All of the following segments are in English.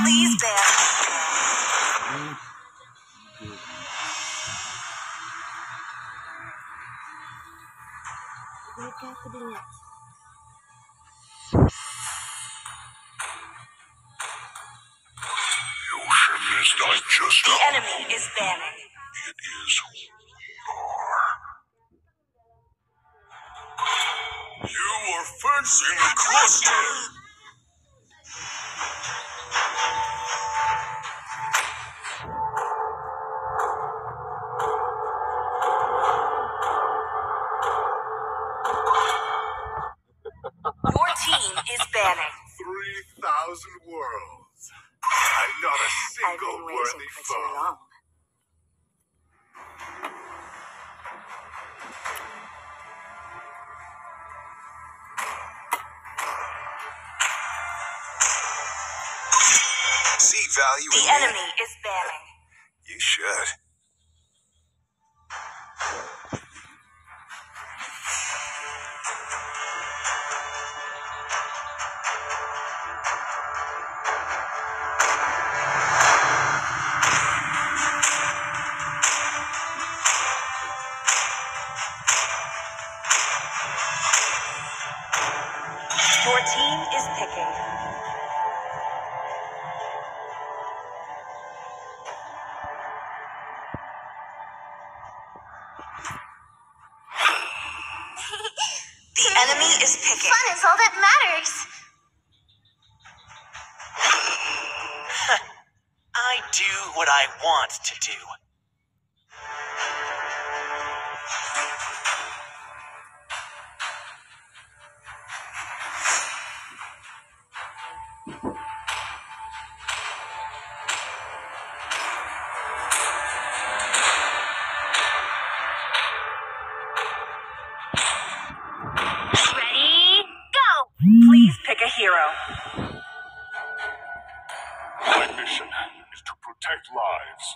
Please ban. Is not just the enemy is banning. It is who we are. You are fencing a cluster. Your team is banning. 3,000 worlds. And not a single worthy foe. See value the in enemy is banning. You should. Your team is picking. The enemy is picking. Fun is all that matters. I do what I want to do. Ready, go! Please pick a hero. My mission is to protect lives.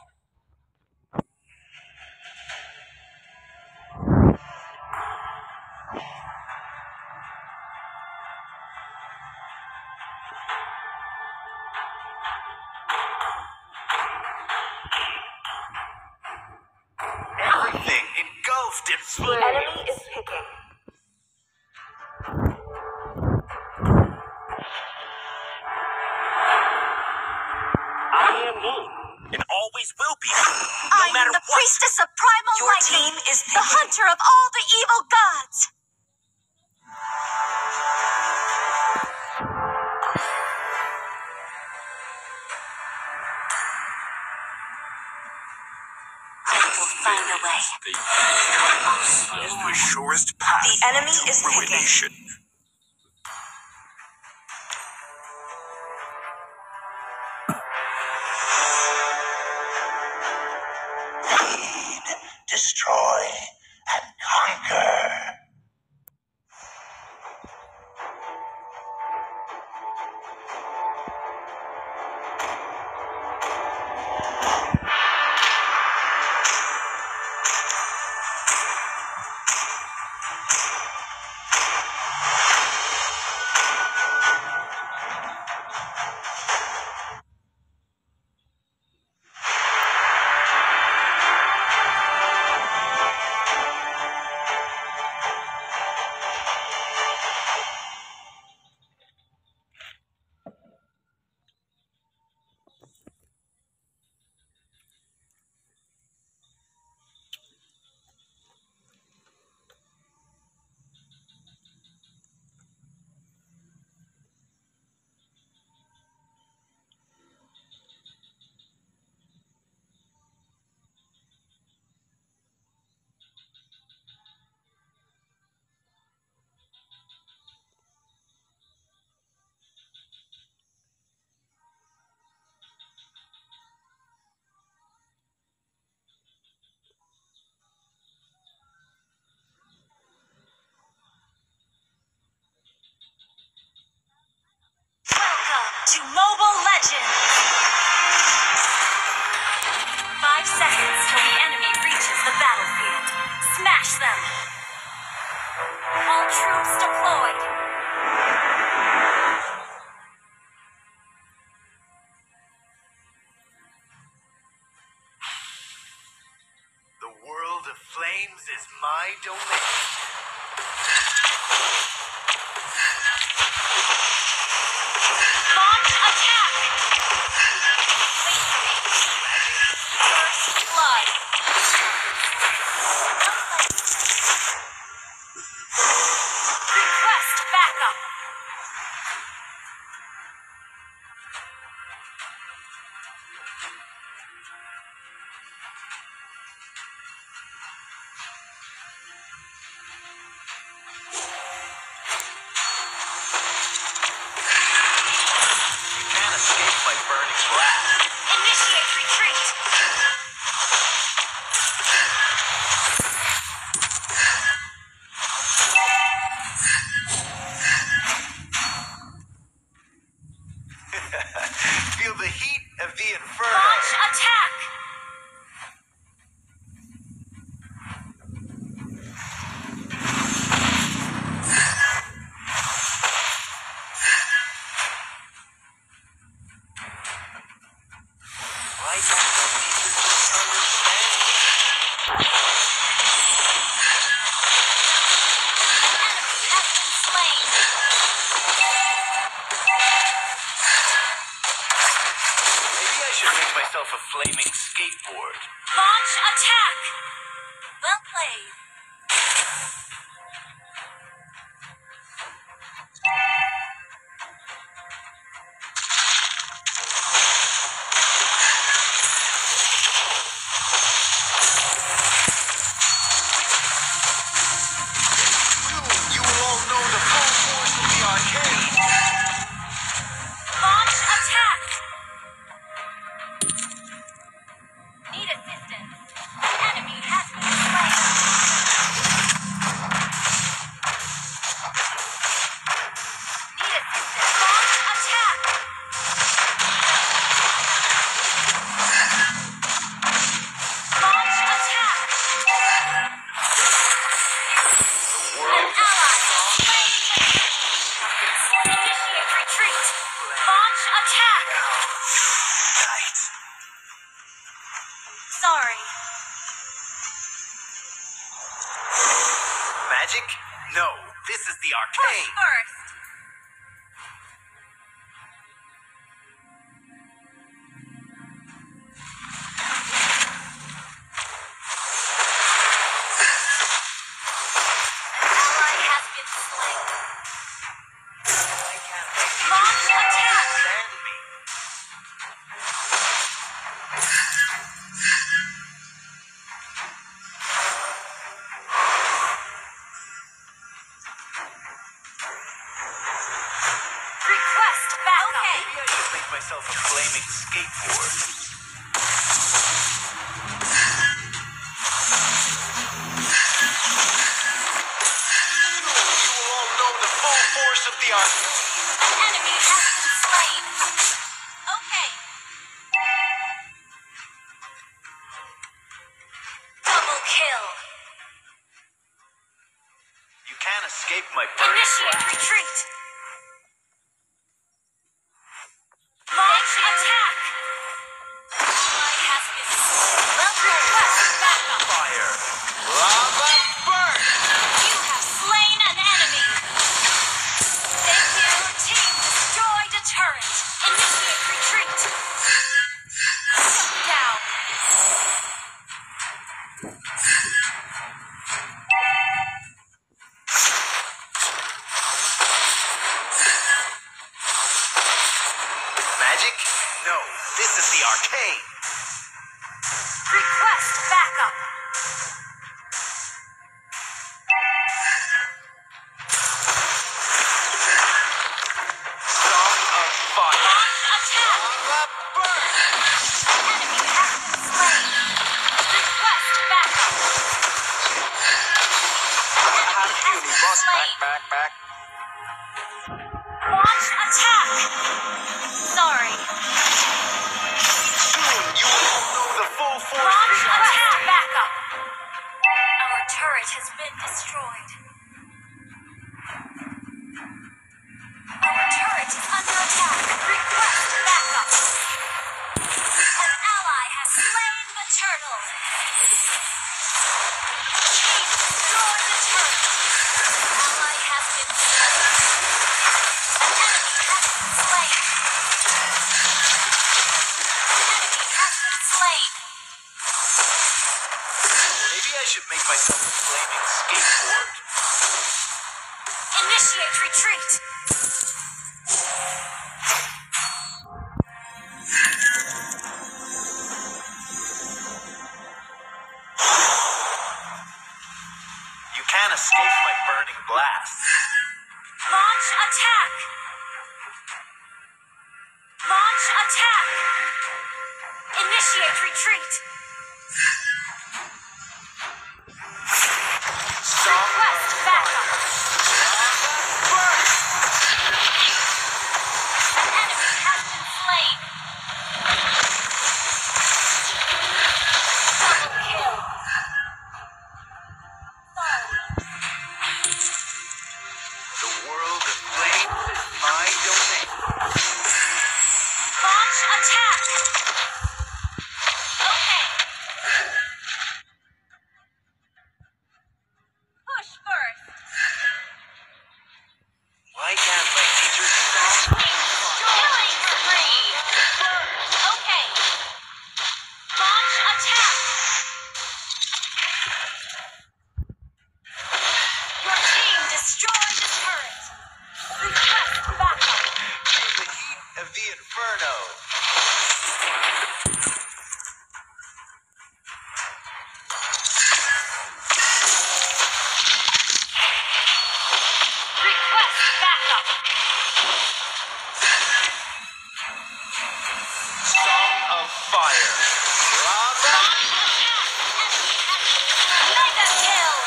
Everything engulfed in The flames. enemy is picking. I am me, and always will be. No I matter am the what. priestess of primal Your lightning, team is the picking. hunter of all the evil gods. I will find a way. Is the surest path The enemy to is picking. ruination. Destroy and conquer. Welcome to Mobile Legends! 5 seconds till the enemy reaches the battlefield. Smash them! All troops deployed! flames is my domain. Launch attack! First blood. Request backup. You can't escape my burning blast. Initiate retreat. Feel the heat of the inferno. Launch attack. Why don't you understand? Enemy has been slain. Maybe I should make myself a flaming skateboard. Launch attack. Well played. Soon you will all know the full force of the arcade. Launch attack. Need assistance. Enemy has been slain. Need assistance. Launch attack. Launch attack. The An world ally slain. Initiate retreat. Launch attack. night. Sorry. Magic? No, this is the Push arcade. first. Ally has been slain. I can't believe Launch you don't attack. understand me. Request backup. Maybe I should make myself a flaming skateboard. Soon you will all know the full force of the arcade. An enemy has been slain. Okay. Double kill. You can't escape my burning Initiate blast. retreat. Launch attack. Ally has been slain. Request backup. Fire. Lava burn. You have slain an enemy. Thank you. Team destroyed a turret. Initiate retreat. Shut down. Magic? No, this is the arcade. Request backup. Song of fire. Launch attack. Lava burn. Enemy has been slain. Request backup. Enemy has been slain. Back. Launch attack. Sorry. Soon you will all know the full force of Launch the attack arcade. backup. Our turret has been destroyed. Our turret is under attack. Request backup. An ally has slain the turtle. turret. Ally has been slain. An enemy has been slain. Enemy has been slain. Maybe I should make myself a flaming skateboard. Initiate retreat. You can't escape my burning blast. Launch attack. Launch attack. Initiate retreat. Request backup. An enemy has been slain. Double kill. The world of flames is my domain. Launch attack. Okay. Push first. Why can't my teacher stop? Killing spree. Okay. Launch attack. Your team destroyed the turret. Request backup. Feel the heat of the inferno. Request backup. Song of fire. Lava. Mega kill.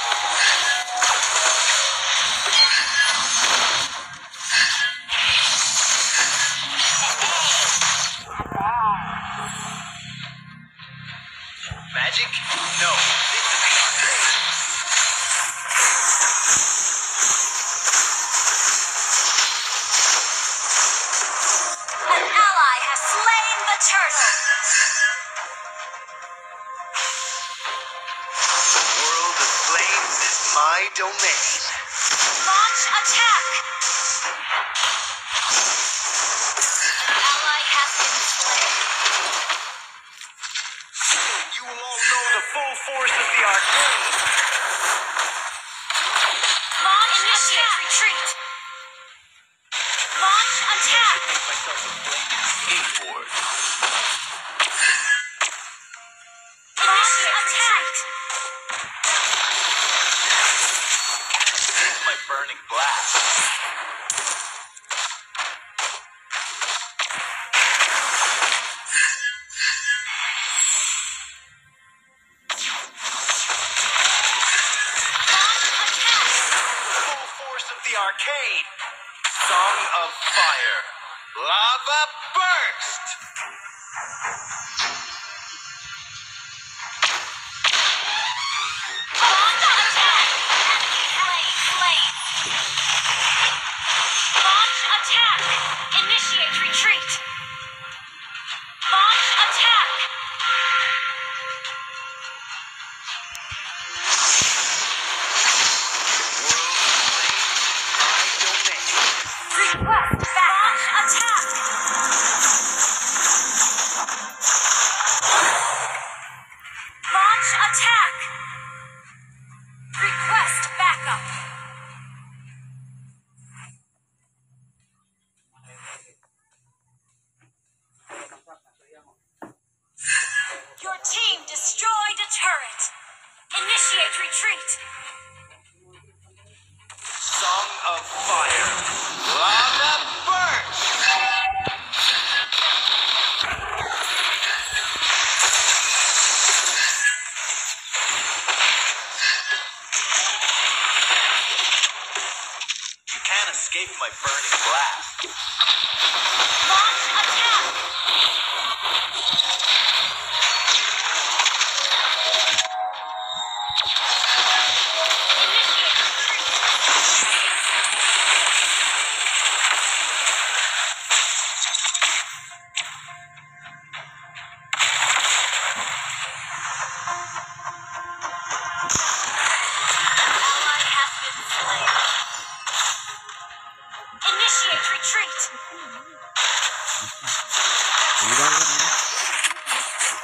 Magic? No. This is the arcade. An ally has slain the turtle. The world of flames is my domain. Launch attack. Ally has been slain. Soon you will all know the full force of the arcade. Launch initiate retreat. Launch attack. Make myself a flaming skateboard. Initiate attack. Escape my burning blast. Full force of the arcade. Song of fire. Lava burst. Launch attack. Enemy slain. Launch attack. Initiate retreat. Launch attack. World of flames is my domain. Request launch attack. Launch attack. Request backup. Your team destroyed a turret. Initiate retreat. Song of fire. Lava burst. You can't escape my burning blast. Launch attack.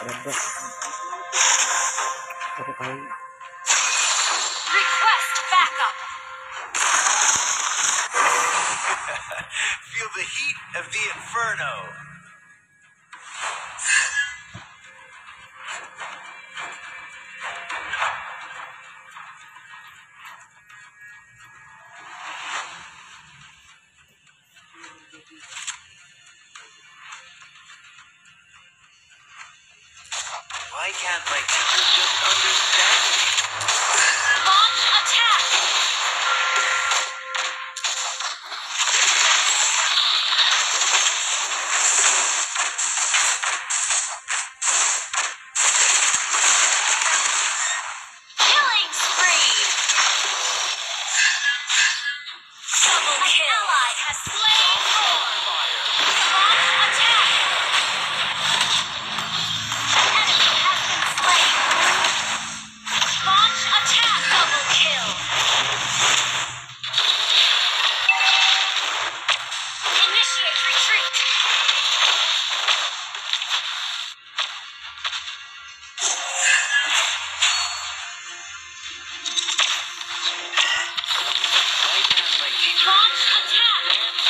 Request backup. Feel the heat of the inferno. Why can't my teacher just understand me? Launch attack. Killing spree. Double kill. An ally has slain Thor. Launch attack. An enemy has been slain. Launch attack. Double kill. Initiate retreat. Why can't my teacher Launch attack.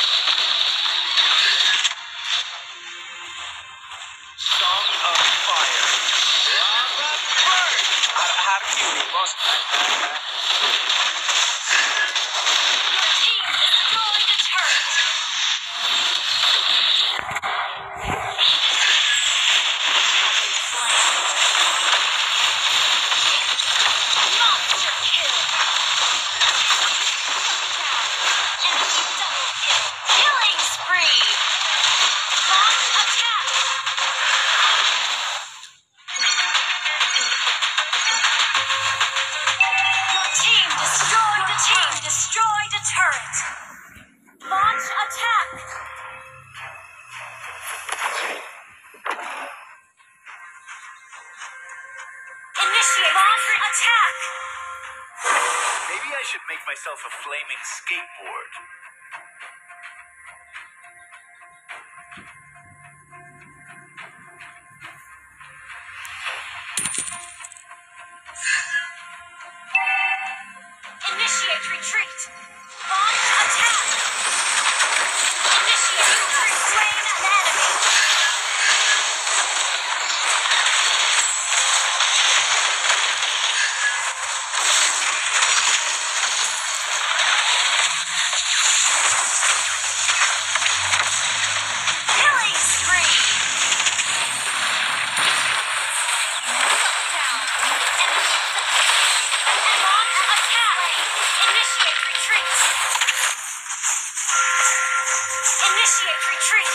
Song of fire. Lava burn. Your team destroyed a turret. Monster kill. Enemy double kill. Killing spree. Launch attack. Your team destroyed a turret. Launch attack. Initiate launch attack. Maybe I should make myself a flaming skateboard. Initiate retreat. Launch attack. Initiate retreat. Slain an enemy. Killing spree. Down. Enemy and launch attack. Initiate retreat. Initiate retreat.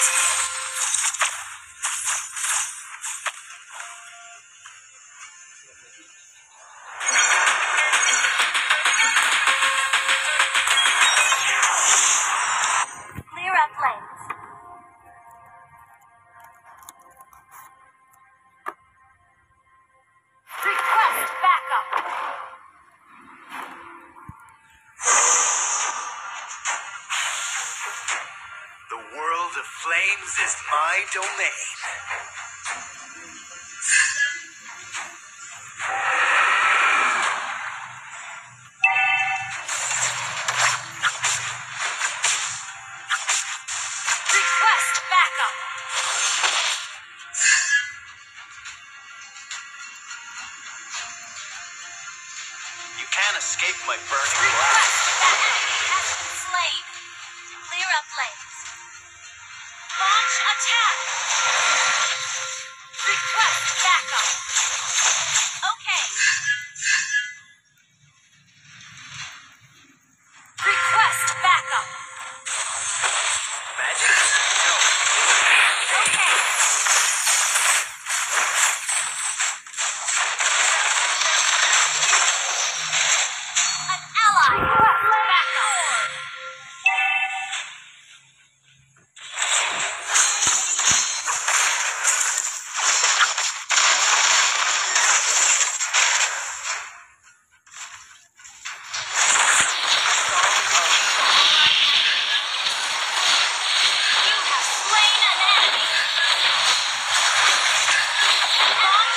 Clear up lanes. Request backup. The world of flames is my domain. Request backup. You can't escape my burning Request blast. that enemy has been slain. Clear up lanes. Launch attack. Request backup. Okay. Request backup. Magic? No. Okay. An ally requests backup. You have slain an enemy. Launch